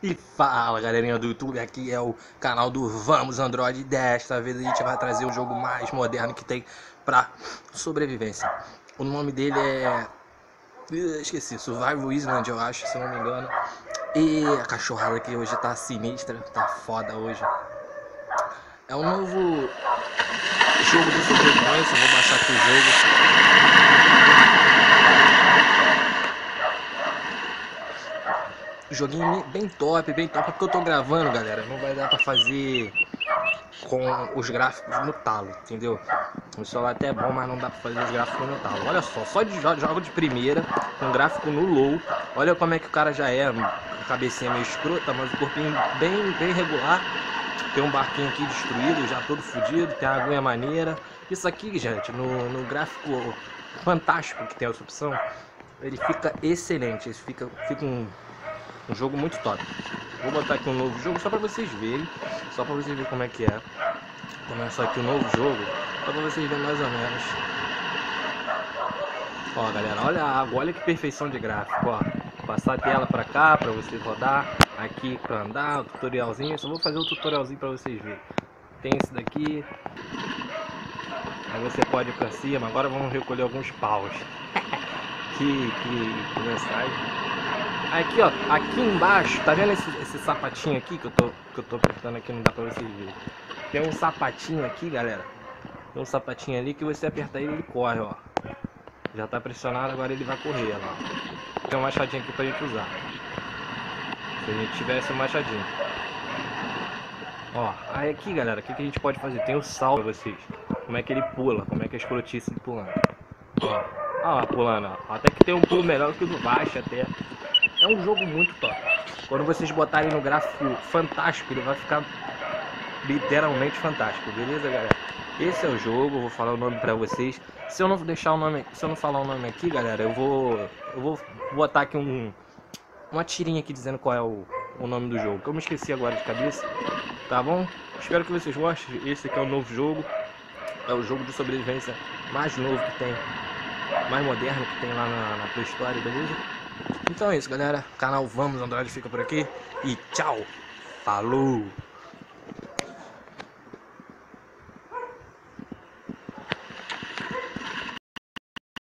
E fala, galerinha do YouTube, aqui é o canal do Vamos Android. Desta vez a gente vai trazer o jogo mais moderno que tem pra sobrevivência. O nome dele é... esqueci, Survival Island, eu acho, se não me engano. E a cachorrada aqui hoje tá sinistra, tá foda hoje. É um novo jogo de sobrevivência, vou baixar aqui o jogo. Joguinho bem top, porque eu tô gravando, galera. Não vai dar pra fazer com os gráficos no talo, entendeu? O celular até é bom, mas não dá pra fazer os gráficos no talo. Olha só de jogo de primeira, com gráfico no low. Olha como é que o cara já é, a cabecinha meio escrota, mas o corpinho bem regular. Tem um barquinho aqui destruído, já todo fodido, tem a aguinha maneira. Isso aqui, gente, no gráfico fantástico que tem essa opção, ele fica excelente, ele fica um jogo muito top. Vou botar aqui um novo jogo só pra vocês verem. Só pra vocês verem como é que é. Começar aqui um novo jogo. Só pra vocês verem mais ou menos. Ó, galera, olha a água. Olha que perfeição de gráfico, ó. Vou passar a tela pra cá pra vocês rodar. Aqui pra andar, o tutorialzinho. Só vou fazer o tutorialzinho pra vocês verem. Tem esse daqui. Aí você pode ir pra cima. Agora vamos recolher alguns paus. que mensagem. Aqui, ó, aqui embaixo, tá vendo esse sapatinho aqui que eu tô apertando aqui, não dá pra vocês verem. Tem um sapatinho aqui, galera. Tem um sapatinho ali que você apertar ele corre, ó. Já tá pressionado, agora ele vai correr, ó. Tem um machadinho aqui pra gente usar. Se a gente tivesse um machadinho. Ó, aí aqui, galera, o que a gente pode fazer? Tem o salto pra vocês. Como é que ele pula, como é que é a escrotice pulando. Ó, pulando, ó. Até que tem um pulo melhor que o do baixo até. É um jogo muito top. Quando vocês botarem no gráfico fantástico, ele vai ficar literalmente fantástico, beleza, galera? Esse é o jogo, eu vou falar o nome pra vocês. Se eu não deixar o nome, se eu não falar o nome aqui, galera, eu vou botar aqui uma tirinha aqui dizendo qual é o nome do jogo, que eu me esqueci agora de cabeça, tá bom? Espero que vocês gostem. Esse aqui é o novo jogo. É o jogo de sobrevivência mais novo que tem, mais moderno que tem lá na Play Store, beleza? Então é isso, galera. O canal Vamos Android fica por aqui. E tchau. Falou.